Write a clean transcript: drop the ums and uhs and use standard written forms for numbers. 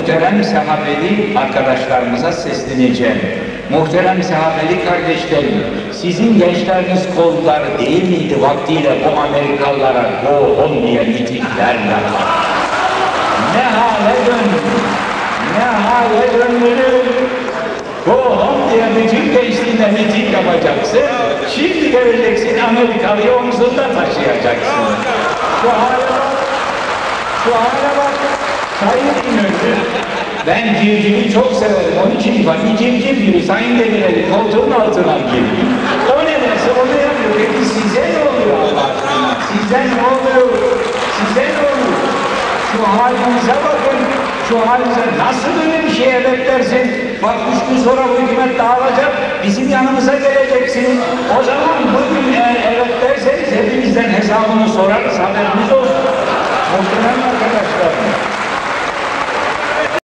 muhterem sahabeli arkadaşlarımıza sesleneceğim. Muhterem sahabeli kardeşlerim, sizin gençleriniz kolları değil miydi vaktiyle bu Amerikalılara go home diye mitingler yapar? Ne hale döndü? Ne hale döndü? Go home diye bütün gençliğine miting yapacaksın. Şimdi geleceksin Amerikalı'yı omzunda taşıyacaksın. Şu hale bak. Şu hale bak. Sayın İnönü. Ben civcivi çok severim. Onun için bir civciv gibi Sayın Demirel'i koltuğun altına girdi. O nedense onu yapıyor. Peki size ne oluyor Allah aşkına? Size ne oluyor? Size ne oluyor? Şu halimize bakın. Şu halimize nasıl böyle bir şeye beklersin? Bak 3 gün sonra bu hükümet dağılacak. Bizim yanımıza geleceksiniz. O zaman bugün eğer evet derseniz hepimizden hesabını sorarız. Haberiniz olsun. Muhterem arkadaşlar.